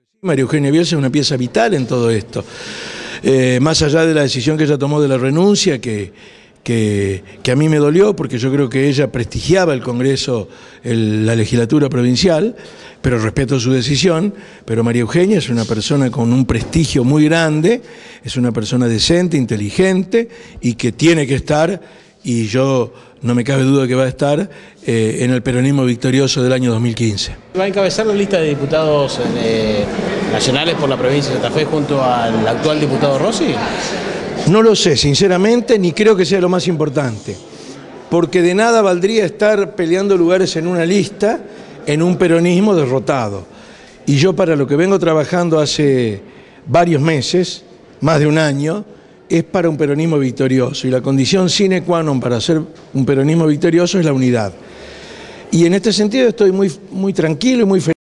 María Eugenia Bielsa es una pieza vital en todo esto. Más allá de la decisión que ella tomó de la renuncia, que a mí me dolió, porque yo creo que ella prestigiaba el Congreso, la legislatura provincial, pero respeto su decisión. Pero María Eugenia es una persona con un prestigio muy grande, es una persona decente, inteligente y que tiene que estar, y yo no me cabe duda que va a estar, en el peronismo victorioso del año 2015. ¿Va a encabezar la lista de diputados nacionales por la provincia de Santa Fe junto al actual diputado Rossi? No lo sé, sinceramente, ni creo que sea lo más importante, porque de nada valdría estar peleando lugares en una lista en un peronismo derrotado. Y yo, para lo que vengo trabajando hace varios meses, más de un año, es para un peronismo victorioso, y la condición sine qua non para ser un peronismo victorioso es la unidad. Y en este sentido estoy muy tranquilo y muy feliz.